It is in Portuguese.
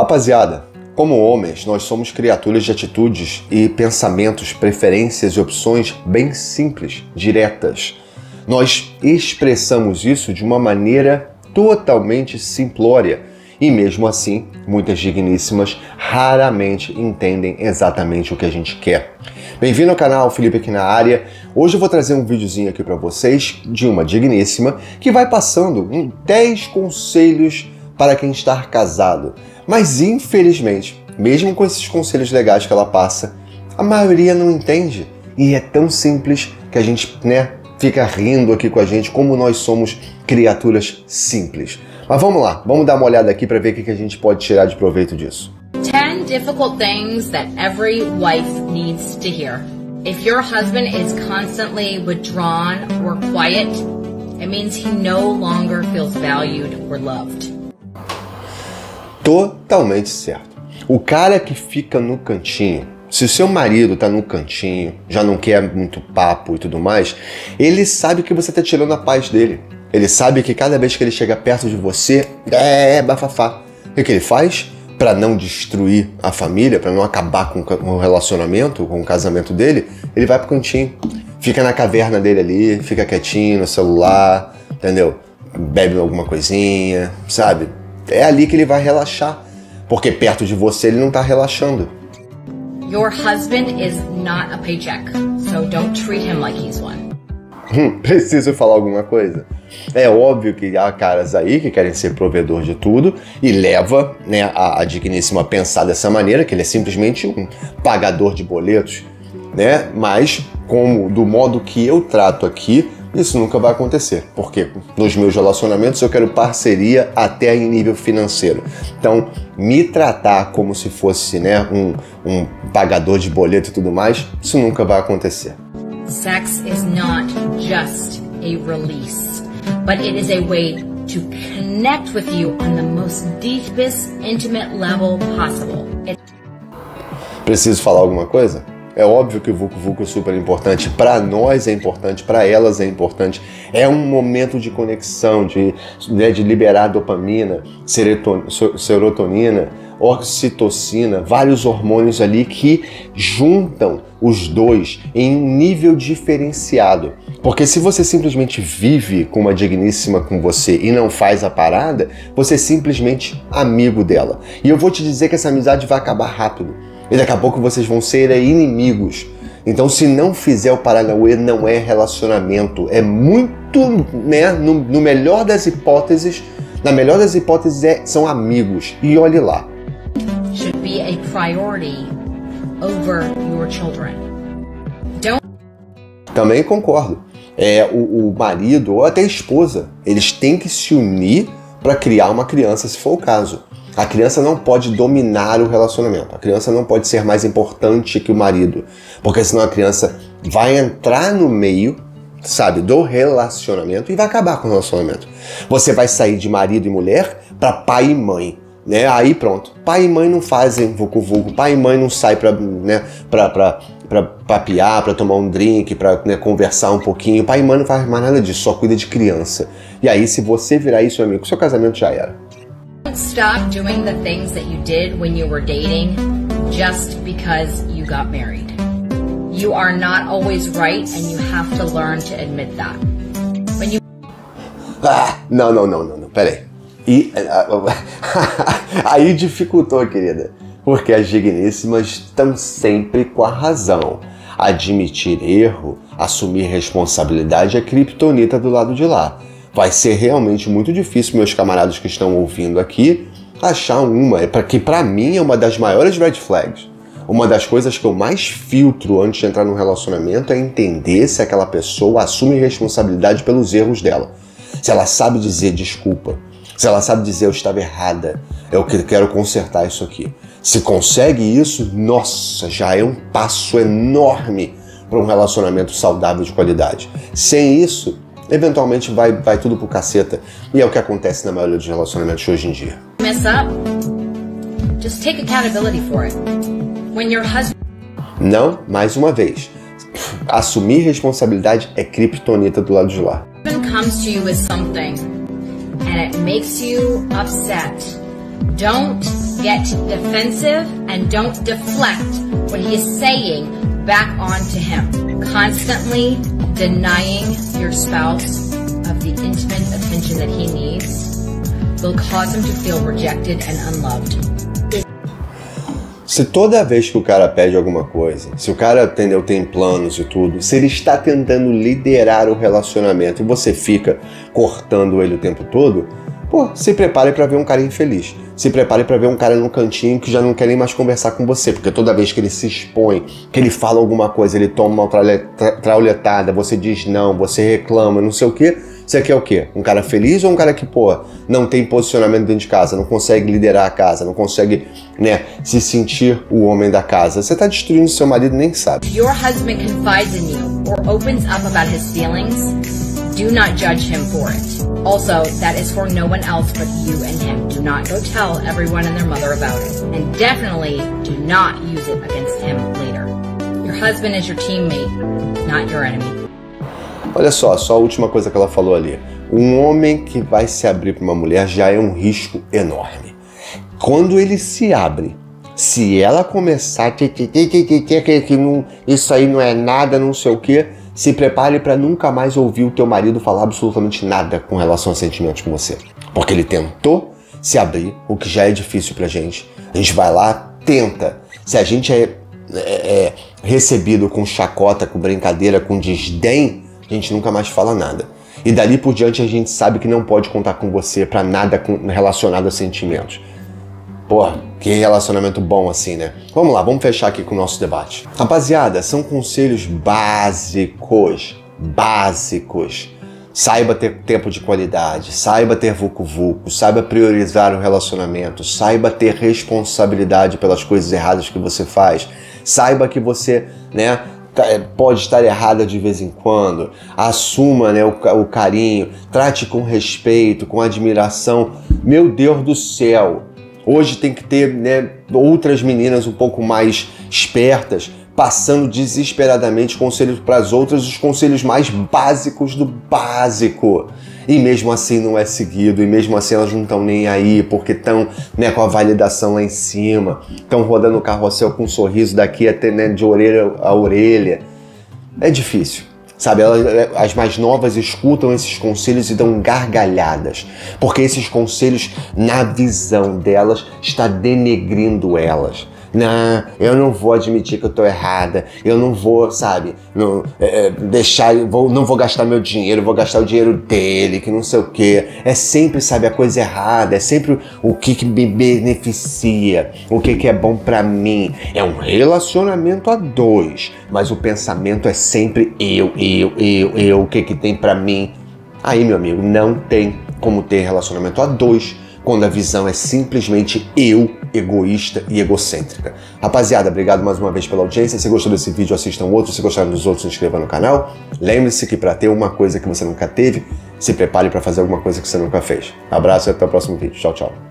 Rapaziada, como homens, nós somos criaturas de atitudes e pensamentos, preferências e opções bem simples, diretas. Nós expressamos isso de uma maneira totalmente simplória e mesmo assim, muitas digníssimas raramente entendem exatamente o que a gente quer. Bem-vindo ao canal, Felipe aqui na área. Hoje eu vou trazer um videozinho aqui para vocês de uma digníssima que vai passando 10 conselhos para quem está casado. Mas infelizmente, mesmo com esses conselhos legais que ela passa, a maioria não entende. E é tão simples que a gente, fica rindo aqui com a gente como nós somos criaturas simples. Mas vamos lá, vamos dar uma olhada aqui para ver o que a gente pode tirar de proveito disso. 10 difficult things that every wife needs to hear. If your husband is constantly withdrawn or quiet, it means he no longer feels valued or loved. Totalmente certo. O cara que fica no cantinho, se o seu marido tá no cantinho, já não quer muito papo e tudo mais, ele sabe que você tá tirando a paz dele. Ele sabe que cada vez que ele chega perto de você, bafafá. E o que ele faz? Para não destruir a família, para não acabar com o relacionamento, com o casamento dele, ele vai pro cantinho. Fica na caverna dele ali, fica quietinho no celular, entendeu? Bebe alguma coisinha, sabe? É ali que ele vai relaxar, porque perto de você ele não tá relaxando. Your husband is not a paycheck, so don't treat him like he's one. Preciso falar alguma coisa? É óbvio que há caras aí que querem ser provedor de tudo e leva a digníssima a pensar dessa maneira, que ele é simplesmente um pagador de boletos, Mas, do modo que eu trato aqui, isso nunca vai acontecer, porque nos meus relacionamentos eu quero parceria até em nível financeiro. Então, me tratar como se fosse um pagador de boleto e tudo mais, isso nunca vai acontecer. Sex is not just a release, but it is a way to connect with you on the most deepest, intimate level possible. Preciso falar alguma coisa? É óbvio que o Vucu Vucu é super importante, para nós é importante, para elas é importante. É um momento de conexão, de liberar dopamina, serotonina, oxitocina, vários hormônios ali que juntam os dois em um nível diferenciado. Porque se você simplesmente vive com uma digníssima com você e não faz a parada, você é simplesmente amigo dela. E eu vou te dizer que essa amizade vai acabar rápido. E daqui a pouco vocês vão ser inimigos. Então, se não fizer o Paranauê, não é relacionamento. É muito, no melhor das hipóteses, na melhor das hipóteses são amigos. E olhe lá. Should be a priority over your children. Também concordo. O marido ou até a esposa, eles têm que se unir para criar uma criança, se for o caso. A criança não pode dominar o relacionamento. A criança não pode ser mais importante que o marido. Porque senão a criança vai entrar no meio, do relacionamento e vai acabar com o relacionamento. Você vai sair de marido e mulher para pai e mãe. Aí pronto. Pai e mãe não fazem vucu-vucu. Pai e mãe não saem para papear, para tomar um drink, para conversar um pouquinho. Pai e mãe não faz mais nada disso, só cuida de criança. E aí, se você virar isso, amigo, seu casamento já era. Don't stop doing the things that you did when you were dating just because you got married. You are not always right and you have to learn to admit that. Não, peraí. Aí dificultou, querida. Porque as digníssimas estão sempre com a razão. Admitir erro, assumir responsabilidade é criptonita do lado de lá. Vai ser realmente muito difícil, meus camaradas que estão ouvindo aqui, achar uma. Que pra mim é uma das maiores red flags. Uma das coisas que eu mais filtro antes de entrar num relacionamento é entender se aquela pessoa assume responsabilidade pelos erros dela. Se ela sabe dizer desculpa. Se ela sabe dizer eu estava errada, eu quero consertar isso aqui. Se consegue isso, nossa, já é um passo enorme para um relacionamento saudável de qualidade. Sem isso, eventualmente vai tudo pro caceta. E é o que acontece na maioria dos relacionamentos hoje em dia. Mess up, just take accountability for it. When your husband... Não, mais uma vez. Assumir responsabilidade é criptonita do lado de lá. comes to you with something and it makes you upset, don't get defensive and don't deflect what he is saying back onto him. Constantly denying your spouse of the intimate attention that he needs will cause him to feel rejected and unloved. Se toda vez que o cara pede alguma coisa, se o cara, entendeu, tem planos e tudo, se ele está tentando liderar o relacionamento e você fica cortando ele o tempo todo, pô, se prepare para ver um cara infeliz. Se prepare para ver um cara no cantinho que já não quer nem mais conversar com você, porque toda vez que ele se expõe, que ele fala alguma coisa, ele toma uma trauletada, você diz não, você reclama, não sei o quê, você quer o quê? Um cara feliz ou um cara que, pô, não tem posicionamento dentro de casa, não consegue liderar a casa, não consegue, né, se sentir o homem da casa? Você tá destruindo seu marido e nem sabe. If your husband confides in you or opens up about his feelings, do not judge him for it. Also, that is for no one else but you and him. Do not go tell everyone and their mother about it. And definitely do not use it against him later. Your husband is your teammate, not your enemy. Olha só a última coisa que ela falou ali. Um homem que vai se abrir para uma mulher já é um risco enorme. Quando ele se abre, se ela começar que isso aí não é nada, não sei o quê, se prepare para nunca mais ouvir o teu marido falar absolutamente nada com relação a sentimentos com você. Porque ele tentou se abrir, o que já é difícil pra gente. A gente vai lá, tenta. Se a gente é recebido com chacota, com brincadeira, com desdém, a gente nunca mais fala nada. E dali por diante a gente sabe que não pode contar com você pra nada relacionado a sentimentos. Porra, que relacionamento bom assim, né? Vamos lá, vamos fechar aqui com o nosso debate. Rapaziada, são conselhos básicos. Saiba ter tempo de qualidade, saiba ter vucu-vucu, saiba priorizar o relacionamento, saiba ter responsabilidade pelas coisas erradas que você faz, saiba que você, né, pode estar errada de vez em quando, assuma, né, o carinho, trate com respeito, com admiração. Meu Deus do céu! Hoje tem que ter, né, outras meninas um pouco mais espertas, passando desesperadamente conselhos para as outras, os conselhos mais básicos do básico. E mesmo assim não é seguido, e mesmo assim elas não estão nem aí, porque estão, né, com a validação lá em cima, estão rodando o carrossel com um sorriso daqui até, né, de orelha a orelha. É difícil. Sabe, as mais novas escutam esses conselhos e dão gargalhadas, porque esses conselhos, na visão delas, está denegrindo elas. Não, eu não vou admitir que eu tô errada, eu não vou, sabe, não vou gastar meu dinheiro, vou gastar o dinheiro dele, que não sei o quê. É sempre, sabe, a coisa errada, é sempre o que me beneficia, o que é bom pra mim. É um relacionamento a dois, mas o pensamento é sempre eu, o que tem pra mim. Aí, meu amigo, não tem como ter relacionamento a dois, quando a visão é simplesmente eu, egoísta e egocêntrica. Rapaziada, obrigado mais uma vez pela audiência. Se gostou desse vídeo, assistam outro. Se gostaram dos outros, se inscreva no canal. Lembre-se que para ter uma coisa que você nunca teve, se prepare para fazer alguma coisa que você nunca fez. Abraço e até o próximo vídeo. Tchau, tchau.